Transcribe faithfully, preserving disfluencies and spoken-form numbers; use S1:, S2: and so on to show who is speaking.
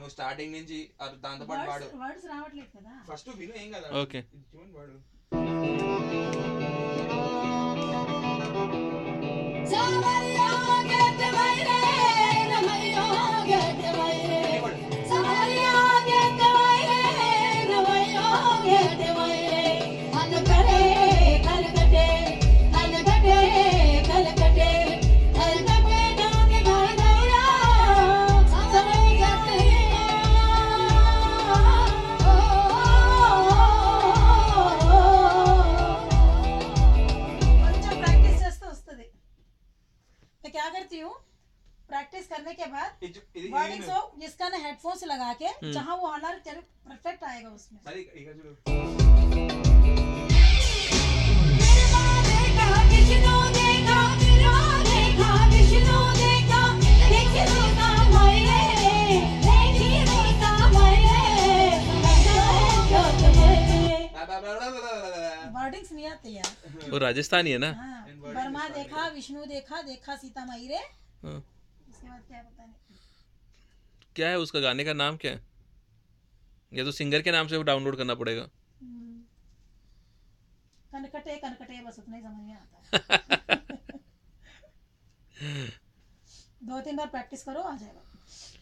S1: నువ్వు స్టార్టింగ్ నుంచి అది దాంతో పాటు వాడు
S2: వర్డ్స్ రావట్లేదు కదా
S1: ఫస్ట్ విను ఏం కదా
S3: ఓకే
S1: చూడండి వాడు
S2: क्या करती हूँ प्रैक्टिस करने के बाद
S1: ఇది- ఇది-
S2: वर्डिंग्स
S1: ఇది-
S2: हो जिसका ना हेडफोन्स लगा के
S3: हम्म।
S2: जहाँ वो हलर परफेक्ट आएगा उसमें
S1: సరే ఇక చూడు
S2: वर्डिंग्स नहीं आते यार
S3: वो राजस्थानी है ना
S2: हाँ बर्मा देखा विष्णु देखा देखा सीता मई रे
S3: हाँ।
S2: उसके बाद क्या पता नहीं
S3: क्या है उसका गाने का नाम क्या है या तो सिंगर के नाम से वो डाउनलोड करना पड़ेगा
S2: हम्म। कनकटे कनकटे बस उतना ही समझ में आता है दो तीन बार प्रैक्टिस करो आ जाएगा